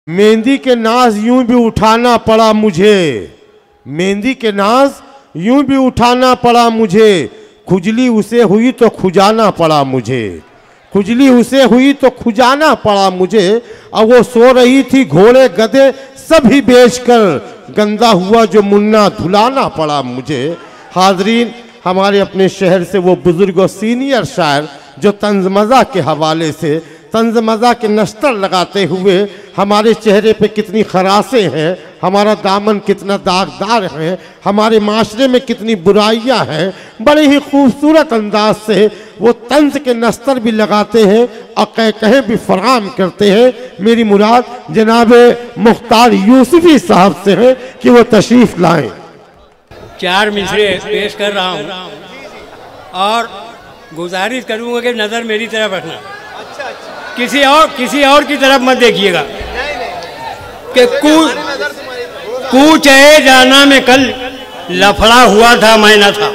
मेहंदी के नाज यूं भी उठाना पड़ा मुझे, मेहंदी के नाज यूं भी उठाना पड़ा मुझे, खुजली उसे हुई तो खुजाना पड़ा मुझे, खुजली उसे हुई तो खुजाना पड़ा मुझे। अब वो सो रही थी घोड़े गधे सभी बेचकर, गंदा हुआ जो मुन्ना धुलाना पड़ा मुझे। हाजरीन, हमारे अपने शहर से वो बुजुर्ग और सीनियर शायर जो तंज मज़ा के हवाले से तंज मज़ा के नस्तर लगाते हुए हमारे चेहरे पे कितनी खरासें हैं, हमारा दामन कितना दागदार है, हमारे माशरे में कितनी बुराइयां हैं, बड़े ही खूबसूरत अंदाज से वो तंज के नस्तर भी लगाते हैं और कहें भी फराम करते हैं। मेरी मुराद जनाब मुख्तार यूसुफी साहब से है कि वो तशरीफ़ लाएं। 4 मिसरे पेश कर रहा हूँ और गुजारिश करूँगा कि नज़र मेरी तरफ रखना, किसी और की तरफ मत देखिएगा। कि कूचे जाना में कल लफड़ा हुआ था मैं न था,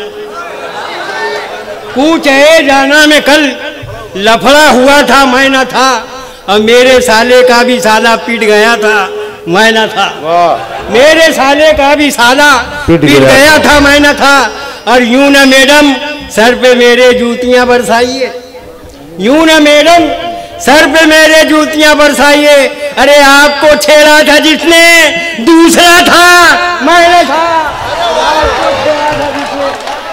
कूचे जाना में कल लफड़ा हुआ था मैं न था, और मेरे साले का भी साला पीट गया था मैं न था, मेरे साले का भी साला पीट गया था मैं न था। और यूं न मैडम सर पे मेरे जूतियां बरसाइए, यूं न मैडम सर पे मेरे जूतियां बरसाइए, अरे आपको छेड़ा था जिसने दूसरा था मैं था, आपको छेड़ा था जिसने।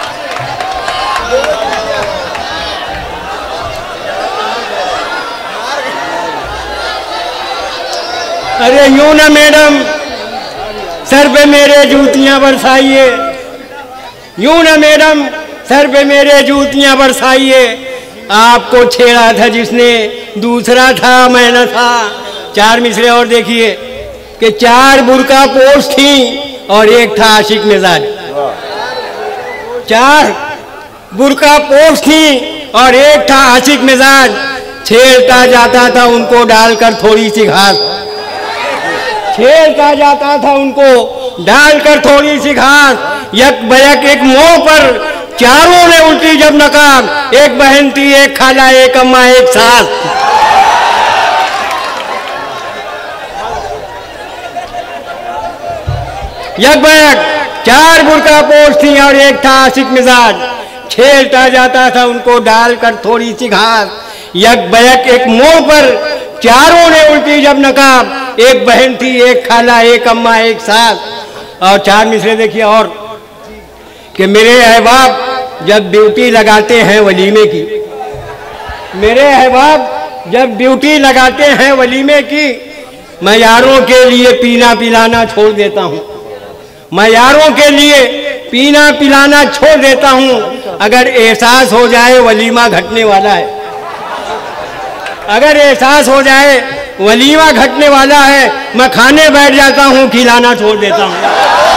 अरे यूं ना मैडम सर पे मेरे जूतियां बरसाइए, यूं ना मैडम सर पे मेरे जूतियां बरसाइए, आपको छेड़ा था जिसने दूसरा था मैं न था। 4 मिसरे और देखिए कि 4 बुरका पोश थी और एक था आशिक मिजाज, 4 बुरका पोश थी और एक था आशिक मिजाज, छेड़ता जाता था उनको डालकर थोड़ी सी घास, छेड़ता जाता था उनको डालकर थोड़ी सी घास, यक बयक एक मुंह पर चारों ने उल्टी जब नकाब, एक बहन थी एक खाला एक अम्मा एक सास। यक बयक 4 बुरका पोश थी और एक था आशिक मिजाज, छेड़ता जाता था उनको डालकर थोड़ी सी घास, यक बयक एक मुंह पर चारों ने उल्टी जब नकाब, एक बहन थी एक खाला एक अम्मा एक सास। और 4 मिसरे देखिए और कि मेरे अहबाब जब ड्यूटी लगाते हैं वलीमे की, मेरे अहबाब जब ड्यूटी लगाते हैं वलीमे की, मैं यारों के लिए पीना पिलाना छोड़ देता हूँ, मैं यारों के लिए पीना पिलाना छोड़ देता हूँ। अगर एहसास हो जाए वलीमा घटने वाला है, अगर एहसास हो जाए वलीमा घटने वाला है, मैं खाने बैठ जाता हूँ, खिलाना छोड़ देता हूँ।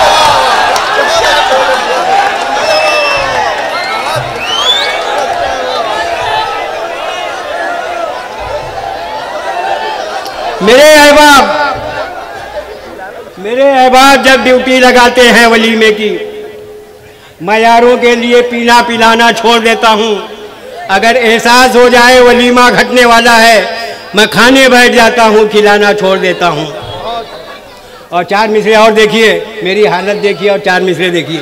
मेरे अहबाब जब ड्यूटी लगाते हैं वलीमे की, मैं यारों के लिए पीना पिलाना छोड़ देता हूँ। अगर एहसास हो जाए वलीमा घटने वाला है, मैं खाने बैठ जाता हूँ, खिलाना छोड़ देता हूँ। और 4 मिसरे और देखिए, मेरी हालत देखिए और 4 मिसरे देखिए।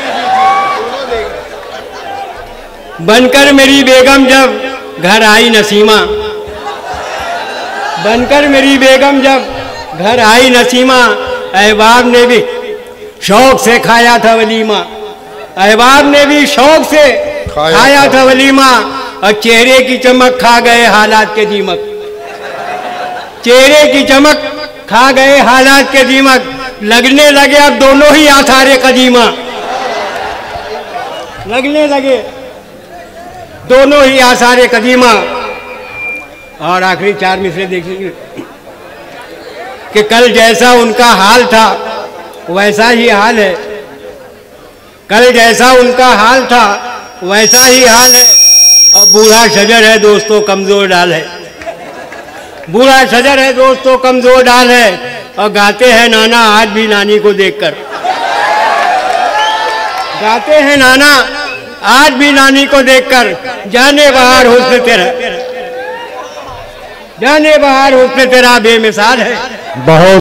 बनकर मेरी बेगम जब घर आई नसीमा, बनकर मेरी बेगम जब घर आई नसीमा, अहबाब ने भी शौक से खाया था वलीमा, अहबाब ने भी शौक से खाया था वलीमा, और चेहरे की चमक खा गए हालात के दीमक, चेहरे की चमक खा गए हालात के दीमक, लगने लगे अब दोनों ही आसारे कदीमा, लगने लगे दोनों ही आसारे कदीमा। और आखिरी 4 मिसरे देखिए कि कल जैसा उनका हाल था वैसा ही हाल है, कल जैसा उनका हाल था वैसा ही हाल है, और बूढ़ा शजर है दोस्तों कमजोर डाल है, बूढ़ा शजर है दोस्तों कमजोर डाल है, और गाते हैं नाना आज भी नानी को देखकर, गाते हैं नाना आज भी नानी को देखकर, जाने बाहर हुस्न तेरा, जाने बाहर हुस्न तेरा बेमिसाल है। बहुत